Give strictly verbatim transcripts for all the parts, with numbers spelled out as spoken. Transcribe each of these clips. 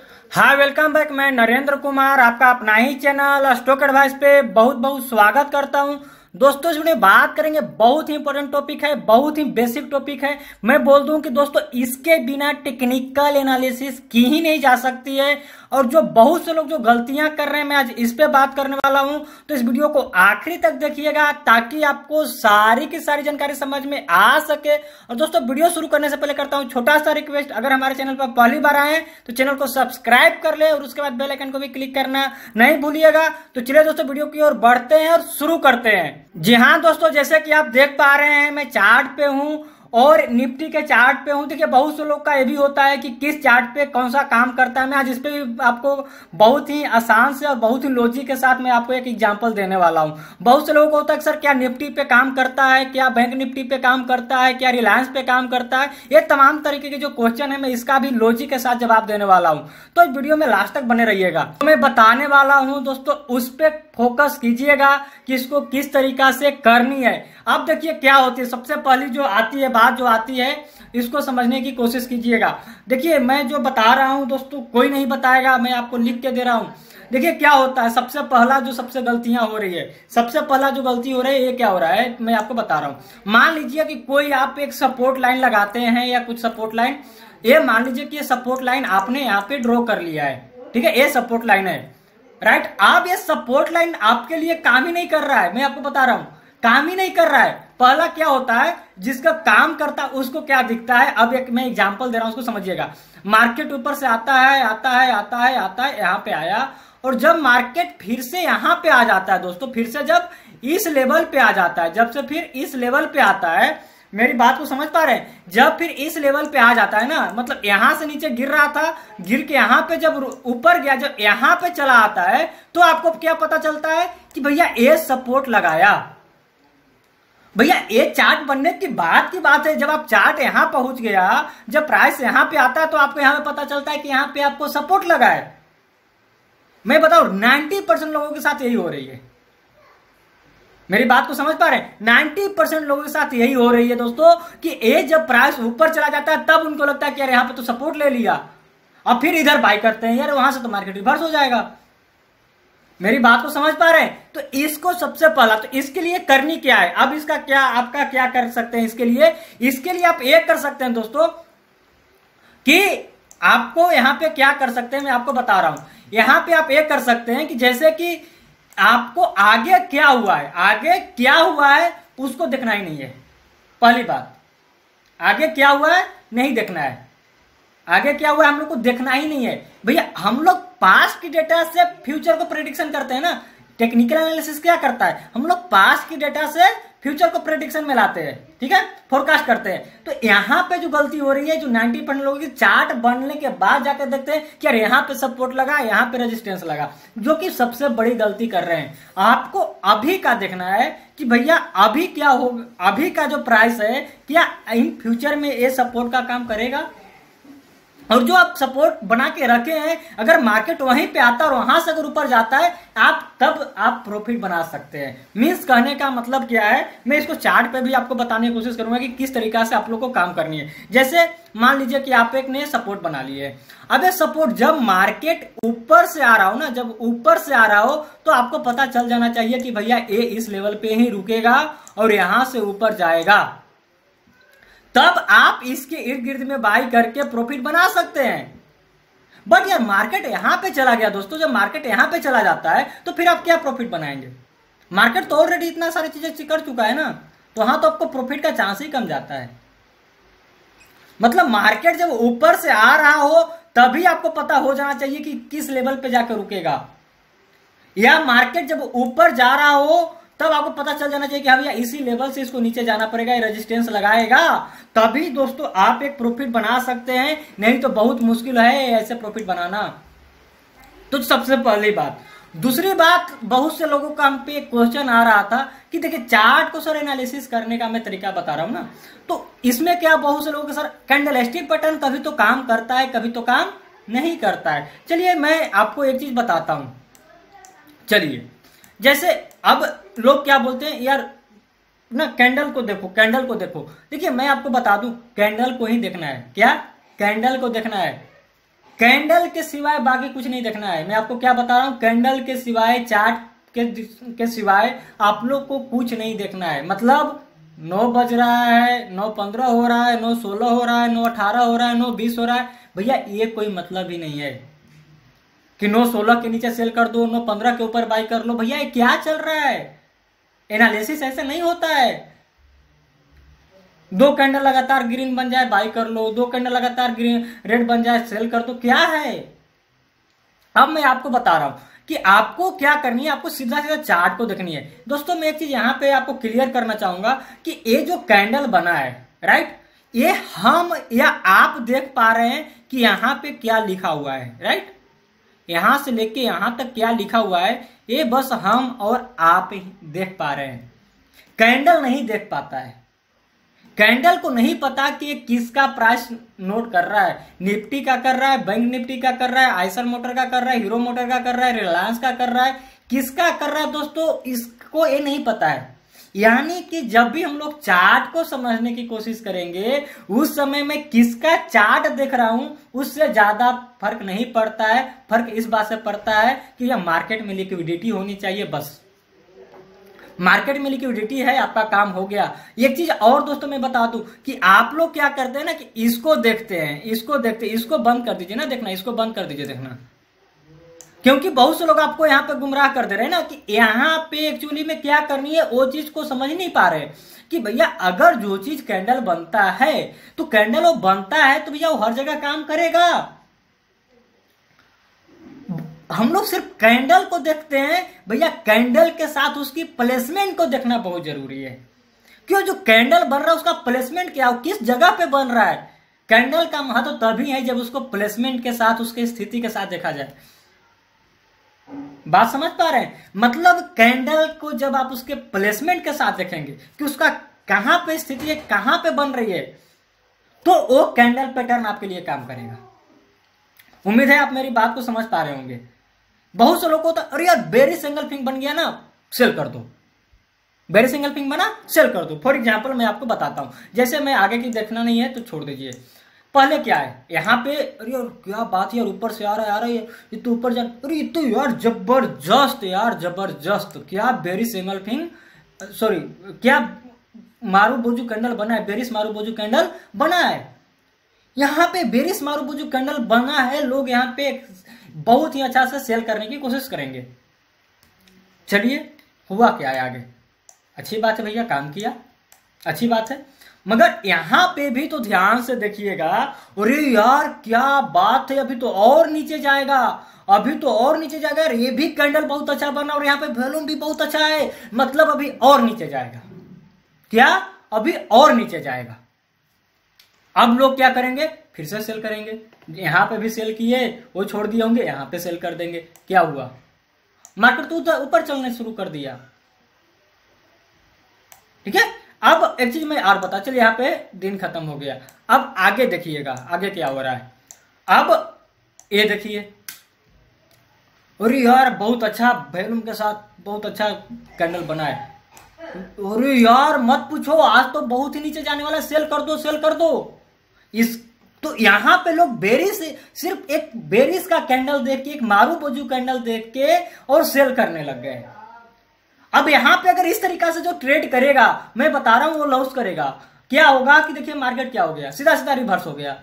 हाँ, welcome back. मैं नरेंद्र कुमार आपका अपना ही चैनल स्टॉक एडवाइस पे बहुत बहुत स्वागत करता हूं। दोस्तों इस वीडियो में बात करेंगे, बहुत ही इंपॉर्टेंट टॉपिक है, बहुत ही बेसिक टॉपिक है। मैं बोल दूं कि दोस्तों इसके बिना टेक्निकल एनालिसिस की ही नहीं जा सकती है। और जो बहुत से लोग जो गलतियां कर रहे हैं, मैं आज इस पे बात करने वाला हूं। तो इस वीडियो को आखिरी तक देखिएगा ताकि आपको सारी की सारी जानकारी समझ में आ सके। और दोस्तों वीडियो शुरू करने से पहले करता हूं छोटा सा रिक्वेस्ट, अगर हमारे चैनल पर पहली बार आए हैं तो चैनल को सब्सक्राइब कर ले और उसके बाद बेल आइकन को भी क्लिक करना नहीं भूलिएगा। तो चलिए दोस्तों वीडियो की ओर बढ़ते हैं और शुरू करते हैं। जी हाँ दोस्तों, जैसे कि आप देख पा रहे हैं मैं चार्ट पे हूं और निफ्टी के चार्ट पे हूं। देखिए बहुत से लोग का ये भी होता है कि किस चार्ट पे कौन सा काम करता है। मैं आज इस पे भी आपको बहुत ही आसान से और बहुत ही लॉजिक के साथ मैं आपको एक एग्जांपल देने वाला हूं। बहुत से लोगों को होता है कि सर क्या निफ्टी पे काम करता है, क्या बैंक निफ्टी पे काम करता है, क्या रिलायंस पे काम करता है। ये तमाम तरीके के जो क्वेश्चन है मैं इसका भी लॉजिक के साथ जवाब देने वाला हूं। तो इस वीडियो में लास्ट तक बने रहिएगा। तो मैं बताने वाला हूं दोस्तों, उस पर फोकस कीजिएगा कि इसको किस तरीका से करनी है। अब देखिए क्या होती है, सबसे पहली जो आती है बात जो आती है इसको समझने की कोशिश कीजिएगा। देखिए मैं जो बता रहा हूं दोस्तों कोई नहीं बताएगा, मैं आपको लिख के दे रहा हूं। देखिए क्या होता है, सबसे पहला जो सबसे गलतियां हो रही है, सबसे पहला जो गलती हो रही है ये क्या हो रहा है मैं आपको बता रहा हूं। मान लीजिए कि कोई आप एक सपोर्ट लाइन लगाते हैं या कुछ सपोर्ट लाइन, ये मान लीजिए कि ये सपोर्ट लाइन आपने यहाँ पे ड्रॉ कर लिया है, ठीक है, ये सपोर्ट लाइन है, राइट। अब ये सपोर्ट लाइन आपके लिए काम ही नहीं कर रहा है, मैं आपको बता रहा हूं काम ही नहीं कर रहा है। पहला क्या होता है, जिसका काम करता है उसको क्या दिखता है। अब एक मैं एग्जांपल दे रहा हूं, उसको समझिएगा। मार्केट ऊपर से आता है आता है आता है आता है यहाँ पे आया, और जब मार्केट फिर से यहाँ पे आ जाता है दोस्तों, फिर से जब इस लेवल पे आ जाता है, जब से फिर इस लेवल पे आता है, मेरी बात को समझ पा रहे हैं, जब फिर इस लेवल पे आ जाता है ना, मतलब यहां से नीचे गिर रहा था, गिर के यहां पे जब ऊपर गया, जब यहां पे चला आता है तो आपको क्या पता चलता है कि भैया ये सपोर्ट लगाया। भैया ये चार्ट बनने की बात की बात है, जब आप चार्ट यहां पहुंच गया, जब प्राइस यहां पे आता है तो आपको यहां पे पता चलता है कि यहां पे आपको सपोर्ट लगा है। मैं बताऊं नब्बे परसेंट लोगों के साथ यही हो रही है, मेरी बात को समझ पा रहे हैं। नब्बे परसेंट लोगों के साथ यही हो रही है दोस्तों कि ये जब प्राइस ऊपर चला जाता है तब उनको लगता है कि यार यहां पे तो सपोर्ट ले लिया, और फिर इधर बाय करते हैं, यार वहां से तो मार्केट रिवर्स हो जाएगा। मेरी बात को समझ पा रहे हैं। तो इसको सबसे पहला, तो इसके लिए करनी क्या है, अब इसका क्या आपका क्या कर सकते हैं इसके लिए, इसके लिए आप एक कर सकते हैं दोस्तों कि आपको यहां पे क्या कर सकते हैं मैं आपको बता रहा हूं। यहां पे आप एक कर सकते हैं कि जैसे कि आपको आगे क्या हुआ है, आगे क्या हुआ है उसको देखना ही नहीं है। पहली बात, आगे क्या हुआ है नहीं देखना है, आगे क्या हुआ है हम लोग को देखना ही नहीं है। भैया हम लोग पास्ट की डेटा से फ्यूचर को प्रेडिक्शन करते हैं ना। टेक्निकल एनालिसिस क्या करता है, हम लोग पास्ट की डेटा से फ्यूचर को प्रेडिक्शन में लाते हैं, ठीक है, फोरकास्ट करते हैं। तो यहां पे जो गलती हो रही है, जो नब्बे परसेंट लोगों की, चार्ट बनने के बाद जाकर देखते हैं कि यार यहां पे सपोर्ट लगा, यहां पे रेजिस्टेंस लगा, जो कि सबसे बड़ी गलती कर रहे हैं। आपको अभी का देखना है कि भैया अभी क्या हो, अभी का जो प्राइस है क्या इन फ्यूचर में ये सपोर्ट का काम करेगा, और जो आप सपोर्ट बना के रखे हैं अगर मार्केट वहीं पे आता है और वहां से अगर ऊपर जाता है आप तब आप प्रॉफिट बना सकते हैं। मींस कहने का मतलब क्या है, मैं इसको चार्ट पे भी आपको बताने की कोशिश करूंगा कि किस तरीका से आप लोग को काम करनी है। जैसे मान लीजिए कि आप एक ने सपोर्ट बना लिए, अब ये सपोर्ट जब मार्केट ऊपर से आ रहा हो ना, जब ऊपर से आ रहा हो तो आपको पता चल जाना चाहिए कि भैया ये इस लेवल पे ही रुकेगा और यहां से ऊपर जाएगा, तब आप इसके इर्द गिर्द में बाई करके प्रॉफिट बना सकते हैं। बट यार मार्केट यहां पे चला गया दोस्तों, जब मार्केट यहां पे चला जाता है तो फिर आप क्या प्रॉफिट बनाएंगे। मार्केट तो ऑलरेडी इतना सारी चीजें कर चुका है ना, तो वहां तो आपको प्रॉफिट का चांस ही कम जाता है। मतलब मार्केट जब ऊपर से आ रहा हो तभी आपको पता हो जाना चाहिए कि किस लेवल पे जाकर रुकेगा, या मार्केट जब ऊपर जा रहा हो तब आपको पता चल जाना चाहिए कि हाँ भैया इसी लेवल से इसको नीचे जाना पड़ेगा, ये रेजिस्टेंस लगाएगा, तभी दोस्तों आप एक प्रॉफिट बना सकते हैं, नहीं तो बहुत मुश्किल है ऐसे प्रॉफिट बनाना। तो सबसे पहली बात। दूसरी बात, बहुत से लोगों का हम पे क्वेश्चन आ रहा था कि देखिए चार्ट को सर एनालिसिस करने का मैं तरीका बता रहा हूं ना, तो इसमें क्या बहुत से लोगों के सर कैंडलस्टिक पैटर्न कभी तो काम करता है कभी तो काम नहीं करता है। चलिए मैं आपको एक चीज बताता हूं। चलिए जैसे अब लोग क्या बोलते हैं यार ना, कैंडल को देखो, कैंडल को देखो। देखिए मैं आपको बता दूं कैंडल को ही देखना है, क्या कैंडल को देखना है। कैंडल के सिवाय बाकी कुछ नहीं देखना है। मैं आपको क्या बता रहा हूं, कैंडल के सिवाय, चार्ट के के सिवाय आप लोग को कुछ नहीं देखना है। मतलब नौ बज रहा है, नौ पंद्रह हो रहा है, नौ सोलह हो रहा है, नौ अठारह हो रहा है, नौ बीस हो रहा है, भैया ये कोई मतलब ही नहीं है कि नौ सोलह के नीचे सेल कर दो, नौ पंद्रह के ऊपर बाई कर लो। भैया ये क्या चल रहा है? एनालिसिस ऐसे नहीं होता है। दो कैंडल लगातार ग्रीन बन जाए बाई कर लो, दो कैंडल लगातार ग्रीन रेड बन जाए सेल कर दो, क्या है? अब मैं आपको बता रहा हूं कि आपको क्या करनी है, आपको सीधा सीधा चार्ट को देखनी है। दोस्तों मैं एक चीज यहां पे आपको क्लियर करना चाहूंगा कि ये जो कैंडल बना है, राइट, ये हम या आप देख पा रहे हैं कि यहां पे क्या लिखा हुआ है, राइट? यहां से लेके यहां तक क्या लिखा हुआ है, ये बस हम और आप ही देख पा रहे हैं। कैंडल नहीं देख पाता है। कैंडल को नहीं पता कि ये किसका प्राइस नोट कर रहा है। निफ्टी का कर रहा है, बैंक निफ्टी का कर रहा है, आइसर मोटर का कर रहा है, हीरो मोटर का कर रहा है, रिलायंस का कर रहा है, किसका कर रहा है दोस्तों, इसको ये नहीं पता है। यानी कि जब भी हम लोग चार्ट को समझने की कोशिश करेंगे, उस समय में किसका चार्ट देख रहा हूं उससे ज्यादा फर्क नहीं पड़ता है। फर्क इस बात से पड़ता है कि यह मार्केट में लिक्विडिटी होनी चाहिए, बस। मार्केट में लिक्विडिटी है, आपका काम हो गया। एक चीज और दोस्तों मैं बता दूं कि आप लोग क्या करते हैं ना कि इसको देखते हैं, इसको देखते हैं, इसको बंद कर दीजिए ना देखना, इसको बंद कर दीजिए देखना, क्योंकि बहुत से लोग आपको यहाँ पे गुमराह कर दे रहे हैं ना कि यहाँ पे एक्चुअली में क्या करनी है वो चीज को समझ नहीं पा रहे कि भैया अगर जो चीज कैंडल बनता है तो कैंडल वो बनता है तो भैया वो हर जगह काम करेगा। हम लोग सिर्फ कैंडल को देखते हैं, भैया कैंडल के साथ उसकी प्लेसमेंट को देखना बहुत जरूरी है। क्यों? जो कैंडल बन रहा है उसका प्लेसमेंट क्या हो, किस जगह पे बन रहा है। कैंडल का महत्व तो तभी है जब उसको प्लेसमेंट के साथ, उसकी स्थिति के साथ देखा जाए। बात समझ पा रहे हैं? मतलब कैंडल को जब आप उसके प्लेसमेंट के साथ देखेंगे कि उसका कहां पे स्थिति है, कहां पे बन रही है, तो वो कैंडल पैटर्न आपके लिए काम करेगा। उम्मीद है आप मेरी बात को समझ पा रहे होंगे। बहुत से लोगों को तो अरे यार बेरी सिंगल फिंग बन गया ना, सेल कर दो, बेरी सिंगल फिंग बना सेल कर दो। फॉर एग्जांपल मैं आपको बताता हूं, जैसे मैं आगे की देखना नहीं है तो छोड़ दीजिए। पहले क्या है यहाँ पे, अरे यार क्या बात है यार, ऊपर से आ रहा है, आ रहा है ये तो ऊपर जा, अरे ये तो यार जबरदस्त यार, जबरदस्त, क्या बेरी सिंगल फिंग, सॉरी क्या मारू बोजू कैंडल बना है, बेरिस मारू बोजू कैंडल बना है। यहाँ पे बेरिस मारू बोजू कैंडल बना है, लोग यहाँ पे बहुत ही अच्छा से सेल करने की कोशिश करेंगे। चलिए हुआ क्या है आगे, अच्छी बात है भैया, काम किया, अच्छी बात है। मगर यहां पे भी तो ध्यान से देखिएगा, अरे यार क्या बात है, अभी तो और नीचे जाएगा, अभी तो और नीचे जाएगा यार, ये भी कैंडल बहुत अच्छा बना और यहाँ पे वॉल्यूम भी बहुत अच्छा है, मतलब अभी और नीचे जाएगा। क्या? अभी और नीचे जाएगा। अब लोग क्या करेंगे, फिर से सेल करेंगे। यहां पे भी सेल किए, वो छोड़ दिए होंगे, यहां पे सेल कर देंगे। क्या हुआ, मार्केट तो ऊपर चलने शुरू कर दिया। ठीक है, अब एक चीज मैं और बता, चलिए यहाँ पे दिन खत्म हो गया। अब आगे देखिएगा, आगे क्या हो रहा है। अब ये देखिए, अरे यार बहुत अच्छा वॉल्यूम के साथ बहुत अच्छा कैंडल बना है। अरे यार मत पूछो, आज तो बहुत ही नीचे जाने वाला, सेल कर दो, सेल कर दो। इस तो यहां पे लोग बेरिस, सिर्फ एक बेरिस का कैंडल देख के, एक मारू बोजू कैंडल देख के और सेल करने लग गए। अब यहां पे अगर इस तरीका से जो ट्रेड करेगा, मैं बता रहा हूं वो लॉस करेगा। क्या होगा कि देखिए मार्केट क्या हो गया, सीधा सीधा रिवर्स हो गया।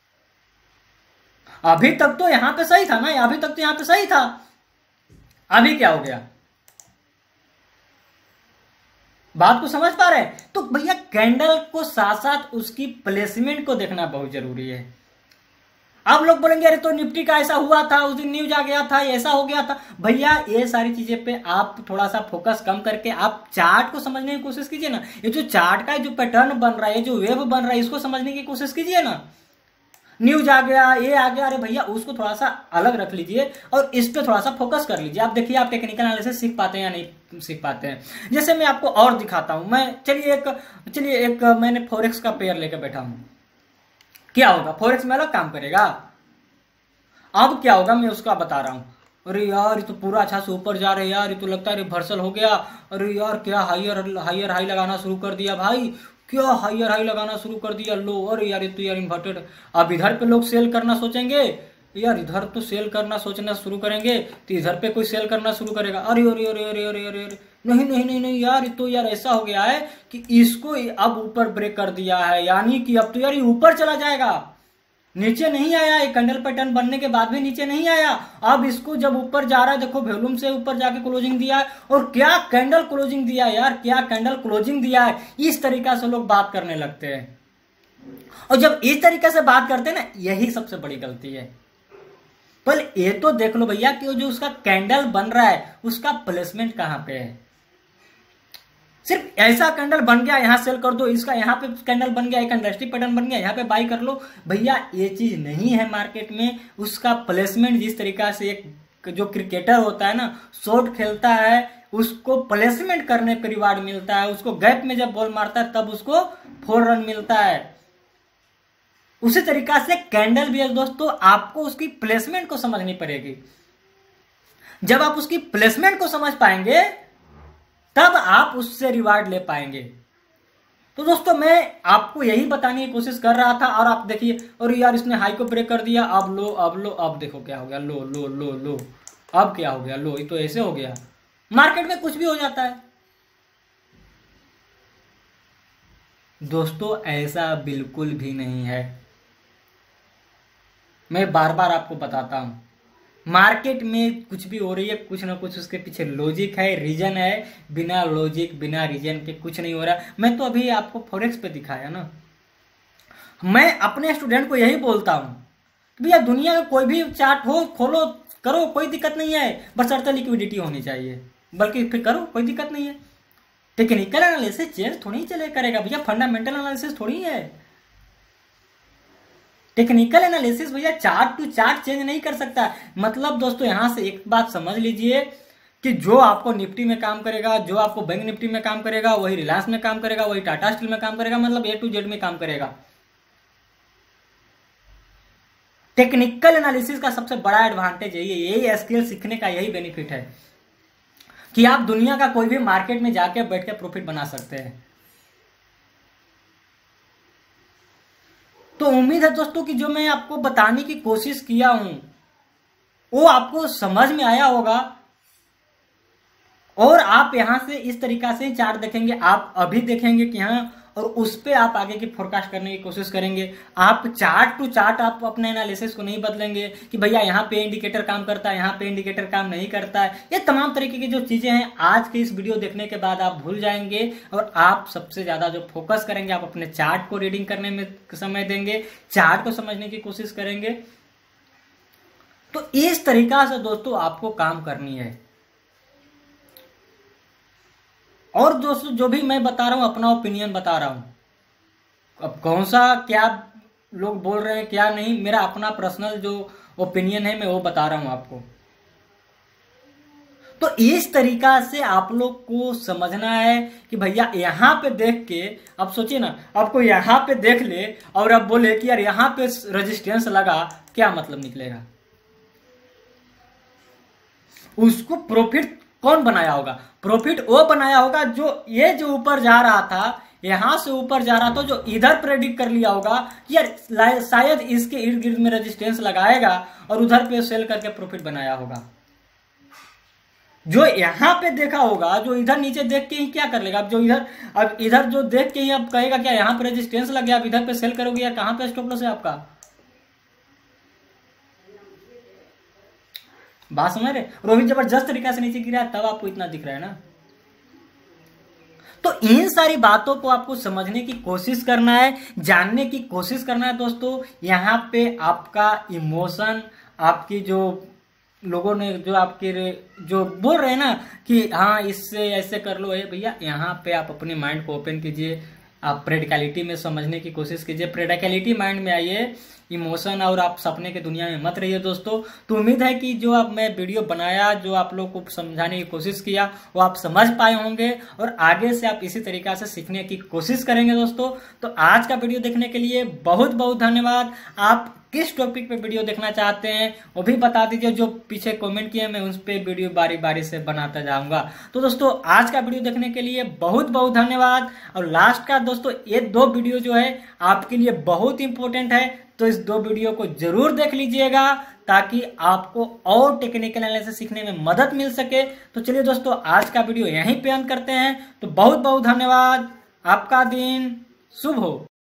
अभी तक तो यहां पे सही था ना, अभी तक तो यहां पे सही था, अभी क्या हो गया, बात को समझ पा रहे हैं? तो भैया कैंडल को साथ साथ उसकी प्लेसमेंट को देखना बहुत जरूरी है। अब लोग बोलेंगे अरे तो निफ्टी का ऐसा हुआ था, उस दिन न्यूज आ गया था, ऐसा हो गया था। भैया ये सारी चीजें पे आप थोड़ा सा फोकस कम करके आप चार्ट को समझने की कोशिश कीजिए ना। ये जो चार्ट का जो पैटर्न बन रहा है, जो वेव बन रहा है, इसको समझने की कोशिश कीजिए ना। न्यूज आ गया, ये आ गया, अरे भैया उसको थोड़ा सा अलग रख लीजिए और इस पे थोड़ा सा फोकस कर लीजिए। आप देखिए आप टेक्निकल एनालिसिस सीख पाते हैं या नहीं सीख पाते हैं। जैसे मैं आपको और दिखाता हूं, मैं चलिए एक चलिए एक मैंने फॉरेक्स का पेयर लेकर बैठा हूं। क्या होगा, फॉरेक्स में अलग काम करेगा। अब क्या होगा मैं उसका बता रहा हूं। अरे यार ये तो पूरा अच्छा से ऊपर जा रहे हैं यार, ये तो लगता है रिवर्सल हो गया। अरे यार क्या हाइयर हाइयर हाई लगाना शुरू कर दिया भाई, क्या हाइयर हाई लगाना शुरू कर दिया लो। अरे यार ये तो यार इन्वर्टेड। अब इधर पे लोग सेल करना सोचेंगे, यार इधर तो सेल करना सोचना शुरू करेंगे तो इधर पे कोई सेल करना शुरू करेगा, अरे अरे अरे अरे अरे अरे अरे नहीं नहीं नहीं नहीं यार, ये तो यार ऐसा हो गया है कि इसको अब ऊपर ब्रेक कर दिया है, यानी कि अब तो यार ये ऊपर चला जाएगा, नीचे नहीं आया, ये कैंडल पैटर्न बनने के बाद भी नीचे नहीं आया, अब इसको जब ऊपर जा रहा है, देखो वॉल्यूम से ऊपर जाके क्लोजिंग दिया है, और क्या कैंडल क्लोजिंग दिया है यार, क्या कैंडल क्लोजिंग दिया है। इस तरीका से लोग बात करने लगते हैं, और जब इस तरीके से बात करते हैं ना, यही सबसे बड़ी गलती है। पर ये तो देख लो भैया कि जो उसका कैंडल बन रहा है उसका प्लेसमेंट कहां पे है। सिर्फ ऐसा कैंडल बन गया यहां सेल कर दो, इसका यहां पे कैंडल बन गया, एक कैंडलस्टिक पैटर्न बन गया, यहां पे बाई कर लो, भैया ये चीज नहीं है मार्केट में। उसका प्लेसमेंट जिस तरीका से एक जो क्रिकेटर होता है ना, शॉट खेलता है, उसको प्लेसमेंट करने पर रिवार्ड मिलता है, उसको गैप में जब बॉल मारता है तब उसको फोर रन मिलता है। उसी तरीका से कैंडल भी है दोस्तों, आपको उसकी प्लेसमेंट को समझनी पड़ेगी। जब आप उसकी प्लेसमेंट को समझ पाएंगे तब आप उससे रिवार्ड ले पाएंगे। तो दोस्तों मैं आपको यही बताने की कोशिश कर रहा था, और आप देखिए, और यार इसने हाई को ब्रेक कर दिया, अब लो अब लो, अब देखो क्या हो गया, लो लो लो लो, अब क्या हो गया, लो, ये तो ऐसे हो गया। मार्केट में कुछ भी हो जाता है दोस्तों, ऐसा बिल्कुल भी नहीं है। मैं बार बार आपको बताता हूं, मार्केट में कुछ भी हो रही है, कुछ ना कुछ उसके पीछे लॉजिक है, रीजन है। बिना लॉजिक बिना रीजन के कुछ नहीं हो रहा। मैं तो अभी आपको फॉरेक्स पे दिखाया ना, मैं अपने स्टूडेंट को यही बोलता हूं कि भैया दुनिया में कोई भी चार्ट हो, खोलो करो, कोई दिक्कत नहीं है, बशर्ते लिक्विडिटी होनी चाहिए, बल्कि फिर करो, कोई दिक्कत नहीं है। टेक्निकल एनालिसिस चेंज थोड़ी चले करेगा भैया, फंडामेंटल एनालिसिस थोड़ी है। टेक्निकल एनालिसिस भैया चार्ट टू चार्ट चेंज नहीं कर सकता। मतलब दोस्तों यहां से एक बात समझ लीजिए कि जो आपको निफ्टी में काम करेगा, जो आपको बैंक निफ्टी में काम करेगा, वही रिलायंस में काम करेगा, वही टाटा स्टील में काम करेगा, मतलब ए टू जेड में काम करेगा। टेक्निकल एनालिसिस का सबसे बड़ा एडवांटेज यही है, यही स्किल सीखने का यही बेनिफिट है कि आप दुनिया का कोई भी मार्केट में जाके बैठ के प्रॉफिट बना सकते हैं। तो उम्मीद है दोस्तों कि जो मैं आपको बताने की कोशिश किया हूं वो आपको समझ में आया होगा, और आप यहां से इस तरीका से चार्ट देखेंगे, आप अभी देखेंगे कि हाँ, और उस पे आप आगे की फोरकास्ट करने की कोशिश करेंगे। आप चार्ट टू चार्ट आप अपने एनालिसिस को नहीं बदलेंगे कि भैया यहाँ पे इंडिकेटर काम करता है, यहाँ पे इंडिकेटर काम नहीं करता है। ये तमाम तरीके की जो चीजें हैं आज के इस वीडियो देखने के बाद आप भूल जाएंगे, और आप सबसे ज्यादा जो फोकस करेंगे, आप अपने चार्ट को रीडिंग करने में समय देंगे, चार्ट को समझने की कोशिश करेंगे। तो इस तरीका से दोस्तों आपको काम करनी है। और दोस्तों जो भी मैं बता रहा हूं अपना ओपिनियन बता रहा हूं, अब कौन सा क्या लोग बोल रहे हैं क्या नहीं, मेरा अपना पर्सनल जो ओपिनियन है मैं वो बता रहा हूं आपको। तो इस तरीका से आप लोग को समझना है कि भैया यहां पे देख के, अब सोचिए ना, आपको यहां पे देख ले और अब बोले कि यार यहां पे रेजिस्टेंस लगा, क्या मतलब निकलेगा? उसको प्रॉफिट कौन बनाया होगा? प्रॉफिट वो बनाया होगा जो ये जो ऊपर जा रहा था, यहां से ऊपर जा रहा था, जो इधर प्रेडिक्ट कर लिया होगा यार शायद इसके इर्द गिर्द में रेजिस्टेंस लगाएगा और उधर पे सेल करके प्रॉफिट बनाया होगा। जो यहां पे देखा होगा, जो इधर नीचे देख के ही क्या कर लेगा? अब जो इधर अब इधर जो देख के ही अब कहेगा क्या यहां पे रेजिस्टेंस लग गया, अब इधर पे सेल करोगे यार, कहां पे स्टॉप लॉस है आपका? बात समझ रहे? रोहित जबरदस्त तरीका से नीचे गिरा है तब आपको इतना दिख रहा है ना। तो इन सारी बातों को आपको समझने की कोशिश करना है, जानने की कोशिश करना है दोस्तों। यहाँ पे आपका इमोशन, आपकी जो लोगों ने जो आपके जो बोल रहे हैं ना कि हाँ इससे ऐसे कर लो, है भैया यहाँ पे आप अपने माइंड को ओपन कीजिए, आप प्रैक्टिकलिटी में समझने की कोशिश कीजिए, प्रैक्टिकलिटी माइंड में आइए, इमोशन और आप सपने के दुनिया में मत रहिए दोस्तों। तो उम्मीद है कि जो अब मैं वीडियो बनाया, जो आप लोग को समझाने की कोशिश किया, वो आप समझ पाए होंगे और आगे से आप इसी तरीका से सीखने की कोशिश करेंगे दोस्तों। तो आज का वीडियो देखने के लिए बहुत बहुत धन्यवाद। आप किस टॉपिक पे वीडियो देखना चाहते हैं वो भी बता दीजिए, जो पीछे कमेंट किए मैं उस पे वीडियो बारी बारी से बनाता जाऊंगा। तो दोस्तों आज का वीडियो देखने के लिए बहुत बहुत धन्यवाद। और लास्ट का दोस्तों ये दो वीडियो जो है आपके लिए बहुत इंपॉर्टेंट है, तो इस दो वीडियो को जरूर देख लीजिएगा ताकि आपको और टेक्निकल एनालिसिस सीखने में मदद मिल सके। तो चलिए दोस्तों, आज का वीडियो यहीं पे अंत करते हैं। तो बहुत बहुत धन्यवाद, आपका दिन शुभ हो।